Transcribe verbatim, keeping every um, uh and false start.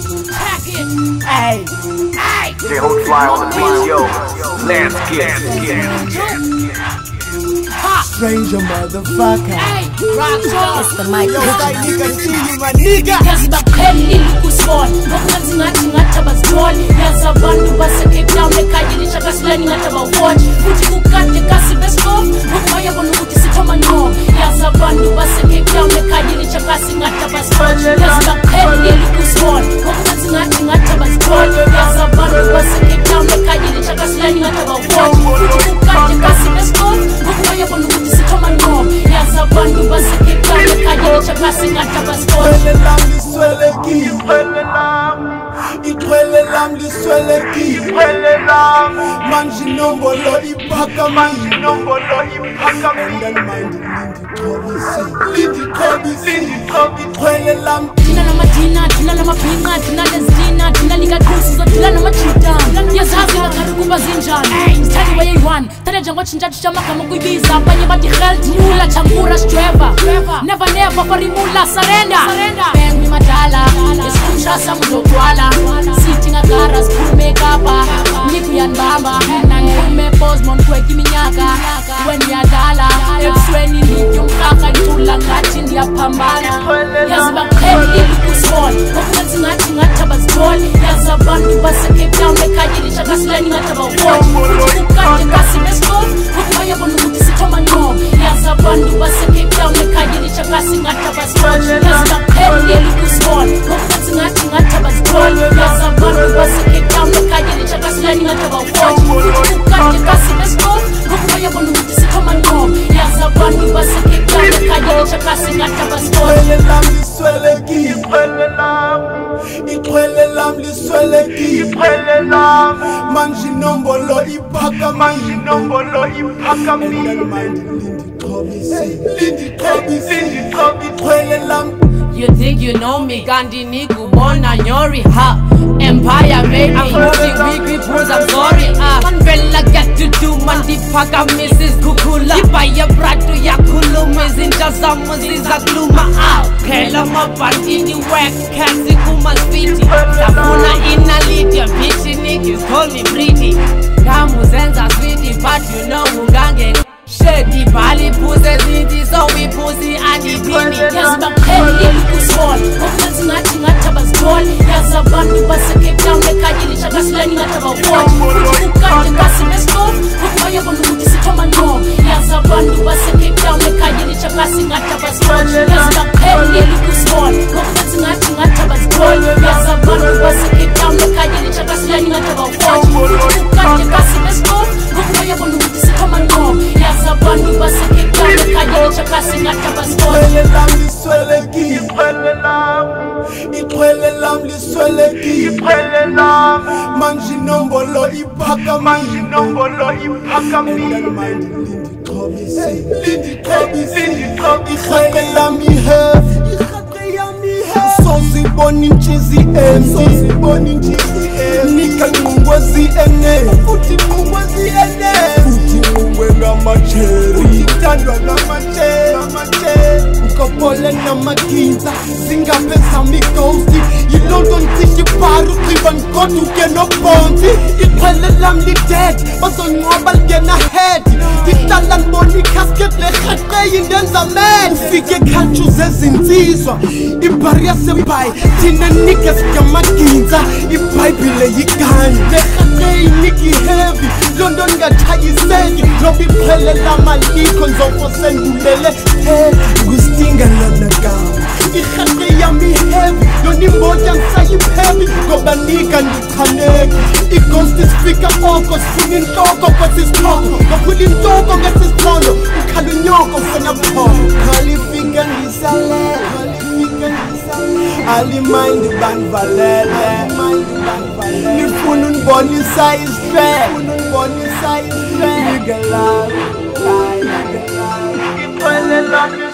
Check it. Hey, hey. J-Hood Fly on the beat, yo. Let's get it. Stranger motherfucker. Hey, rock on. It's the mic. Yo, guy, nigga, see you, my nigga. Yazi bakheli likusibona ngokuthi ngathi ngathi bazibona yazi abantu base Cape Town ekhayilisha kasilani ngathi abawatch futhi kukade kasi beskof ngokuya bona ukuthi sithoma no yazi abantu base Cape Town ekhayilisha kasi ngathi abasiphatha yazi bakheli likusibona ngokuthi ngathi ngathi bazibona yazi abantu base Cape Town ekhayilisha kasilani ngathi abawatch futhi kukade kasi beskof ngokuya bona ukuthi sithoma no yazi abantu base Cape Town ekhayilisha kasi ngathi abasiphatha Iqwele lam lisweleki Iqwele lam Manje inombolo iphakama Inombolo iphakama And then mind Lindi Kobisi Lindi Kobisi Iqwele lam Tina nama Tina, Tina nama Pinga Tina lesdina, Tina liga kusizo Tina nama Chita Yazazi ngakari kuba zinjani Stani wa yewan Tane jangwa chinjaji chama kama kuibiza Panye bati health Mula changura streva Never never parimula surrender Bang mi madala Eskumsha samuzo kwala Sitting a garas put makeup Niku yanbamba Nangume Bosmon kweki minyaka When ya dala Exweni niyo mkaka Ntula ngati ndiya pambana Yazi bakheli likusibona ngokuthi ngathi ngathi abazibona yazi abantu base Cape Town ekhayilisha kasilani ngathi abawatch ukade kasi beskof ngokuya bona ukuthi sithoma no yazi abantu base Cape Town ekhayilisha kasi ngathi abasiphatha yazi bakheli likusibona ngokuthi ngathi ngathi abazibona yazi abantu base Cape Town ekhayilisha kasilani ngathi abawatch ukade kasi beskof ngokuya bona ukuthi sithoma no yazi abantu base Cape Town ekhayilisha kasi ngathi abasiphatha Iqwele lam Iqwele lam lisweleki Iqwele lam Manje inombolo iphakama Inombolo iphakama And then mind Lindi Kobisi Lindi Kobisi Lindi Kobisi Iqwele lam You think you know me, Gandhi Niku, Bona Nyori, ha Empire made me, moving weak peoples, I'm sorry, ah Man Bella get to do, man Dipaka, Missus Kukula Ipaya Bratu, Yakulu, Mizinja, Samuziza, Gluma, ah Kela Mapantini, Wek, Kasi, Kuma, Spiti Sabuna, Ina, Lydia, Bitchy, niggas call me pretty Kamuzenza, sweetie, but you know, Mugange Shady Bali pussy zinti so we pussy and the pini Yazi bakheli likusibona ngokuthi ngathi ngathi abazibona yazi abantu base Cape Town ekhayilisha kasilani ngathi abawatch ukade kasi beskof ngokuya bona ukuthi sithoma no yazi abantu base Cape Town ekhayilisha kasi ngathi abasiphatha yazi bakheli likusibona ngokuthi ngathi ngathi abazibona yazi abantu base Cape Town ekhayilisha kasilani ngathi abawatch ukade kasi beskof ngokuya bona ukuthi sithoma no yazi abantu base Cape Town ekhayilisha kasi ngathi abasiphatha Iqwele lam lisweleki Iqwele lam Iqwele lam lisweleki Iqwele lam Manje inombolo iphakama Inombolo iphakama And then mind Lindi Kobisi Lindi Kobisi Lindi Kobisi Iqwele lam ihave Iqwele yam ihave Sozibona inchizi empty Sozibona inchizi empty Nika ngungwezi ene Futhi ngungwezi ene Futhi ngungwe ngamacheri Futhi tandwa ngamacheri Ngamacheri Ukapole namakinza Singapesa mighosti Yilondon tishi paru Kriban kodu geno bonzi Iqwele lam li dead Bazonwaba lgena head Dihlala ngiboni casket lehaqe yindenza mad Ufike khalchu zezinsizwa Ibharia sebhayi Thina niggas ngamaginza Ibhayibhile yigani Lehaqe iniki heavy London ngatshayiseki Lobi iqwele lama likho Nzofo sendulele Hey, Gustinga lona gama Iqhaqe yami heavy Yona imboja ngisayiphevi Ngoba nika ndichaneki I-ghost isifika oko Sifuna inhloko kwethi isihloko Ngophula intoko ngethi isiphondo Ukhala unyoko ufuna bukhona Khalifika ngisalele Khalifika ngisalele Alimind banvalele Nifuna unibonisa isife Nifuna unibonisa isife Nigga love Nigga love Iqwele lam